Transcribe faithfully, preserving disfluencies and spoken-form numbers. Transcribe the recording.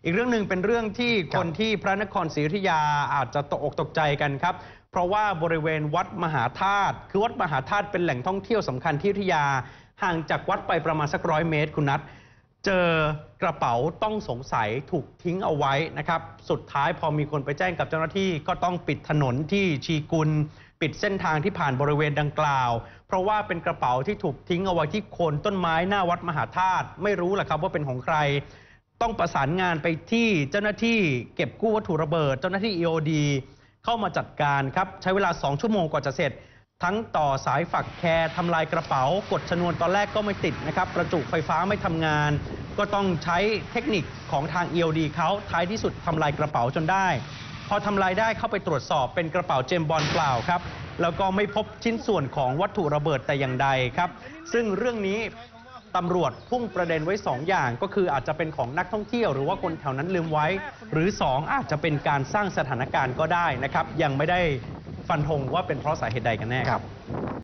อีกเรื่องหนึ่งเป็นเรื่องที่คนที่พระนครศรีอยุธยาอาจจะตกอกตกใจกันครับเพราะว่าบริเวณวัดมหาธาตุคือวัดมหาธาตุเป็นแหล่งท่องเที่ยวสำคัญที่อยุธยาห่างจากวัดไปประมาณสักร้อยเมตรคุณนัทเจอกระเป๋าต้องสงสัยถูกทิ้งเอาไว้นะครับสุดท้ายพอมีคนไปแจ้งกับเจ้าหน้าที่ก็ต้องปิดถนนที่ชีกุลปิดเส้นทางที่ผ่านบริเวณดังกล่าวเพราะว่าเป็นกระเป๋าที่ถูกทิ้งเอาไว้ที่โคนต้นไม้หน้าวัดมหาธาตุไม่รู้แหละครับว่าเป็นของใครต้องประสานงานไปที่เจ้าหน้าที่เก็บกู้วัตถุระเบิดเจ้าหน้าที่ อี โอ ดี เข้ามาจัดการครับใช้เวลาสองชั่วโมงกว่าจะเสร็จทั้งต่อสายฝักแคร์ทำลายกระเป๋ากดชนวนตอนแรกก็ไม่ติดนะครับประจุไฟฟ้าไม่ทำงานก็ต้องใช้เทคนิคของทาง อี โอ ดี เขาท้ายที่สุดทำลายกระเป๋าจนได้พอทำลายได้เข้าไปตรวจสอบเป็นกระเป๋าเจมส์บอนด์เปล่าครับแล้วก็ไม่พบชิ้นส่วนของวัตถุระเบิดแต่อย่างใดครับซึ่งเรื่องนี้ตำรวจพุ่งประเด็นไว้สองอย่างก็คืออาจจะเป็นของนักท่องเที่ยวหรือว่าคนแถวนั้นลืมไว้หรือสองอาจจะเป็นการสร้างสถานการณ์ก็ได้นะครับยังไม่ได้ฟันธงว่าเป็นเพราะสาเหตุใดกันแน่ครับ